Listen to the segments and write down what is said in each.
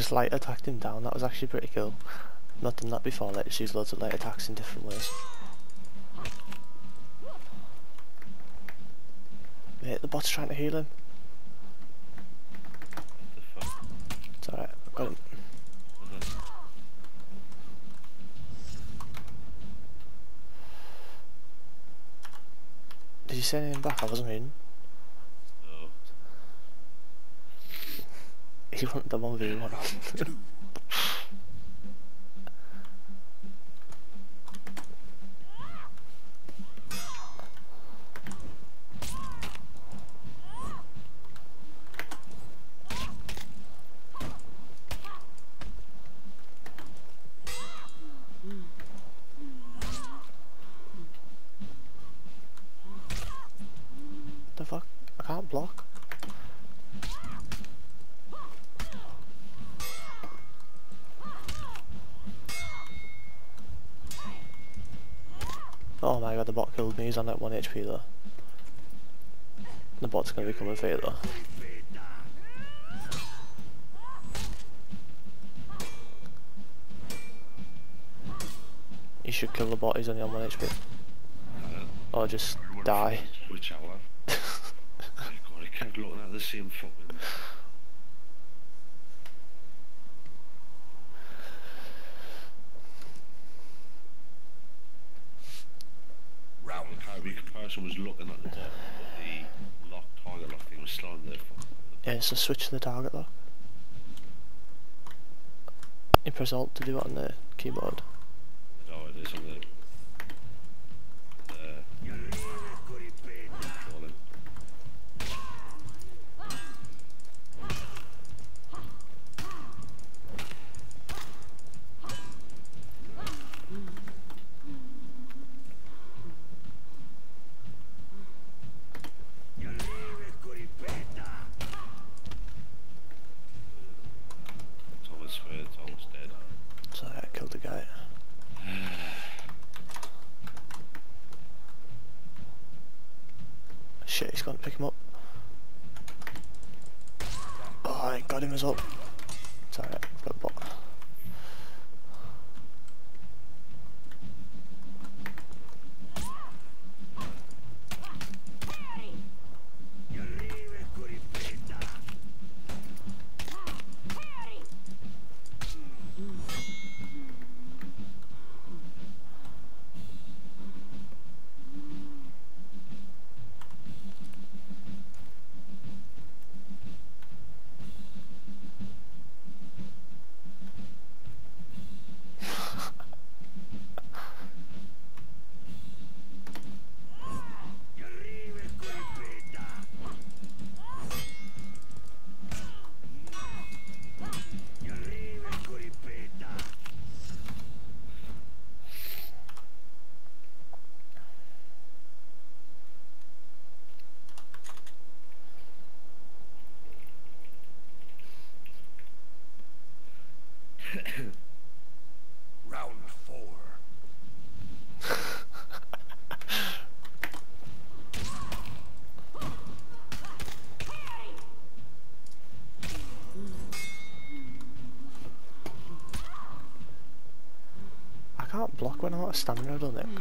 just light attacked him down. That was actually pretty cool. Not done that before, like just use loads of light attacks in different ways. Mate, the bot's trying to heal him. What the fuck? It's alright, I've got him. Did you say anything back? I wasn't reading. No. He wanted the 1v1 on. The fuck? I can't block. Oh my god, the bot killed me. He's on like 1 HP though. The bot's gonna become a fate though. You should kill the bot, he's only on 1 HP. Or just die. Switch out, lad. God, I kept looking at the same fucking... Round The person was looking at the bottom, but the target lock thing was still on there. Yeah, so switch to the target lock. You press Alt to do it on the keyboard. Oh, it is on the... controlling. It's almost fair, it's almost dead. Sorry, I killed the guy. Shit, he's gone to pick him up. Oh, I got him as well. Sorry, I've got the bot. Round 4. I can't block when I'm out of stamina, I don't think.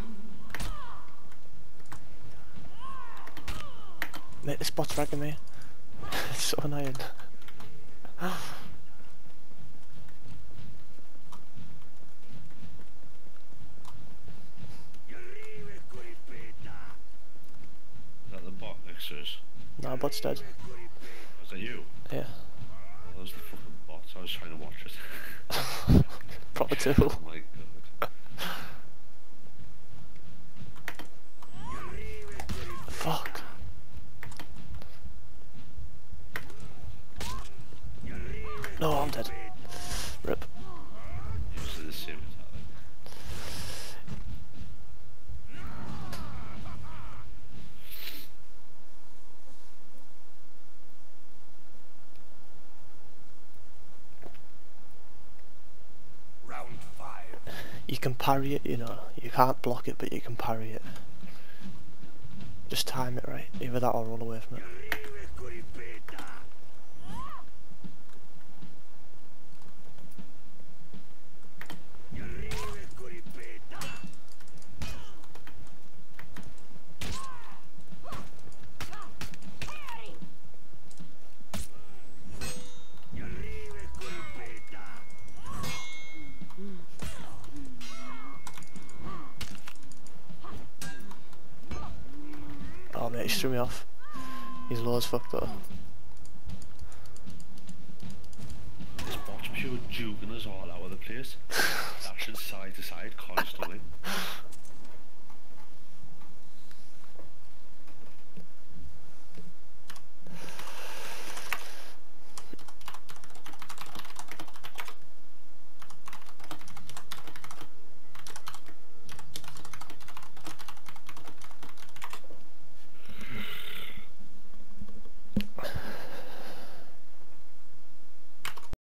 Mate, this bot's ragging me. It's so annoying. Is that the bot next to us? No, bot's dead. Was that you? Yeah. Oh, that was the fucking bot, I was trying to watch it. Proper tool. Oh my god. Fuck. No, I'm dead. Rip. Usually the same attack. Round 5. You can parry it, you know. You can't block it, but you can parry it. Just time it right. Either that or roll away from it. he's threw me off. He's low as fuck though. This bot's pure juking us all out of the place. Dashing side to side constantly.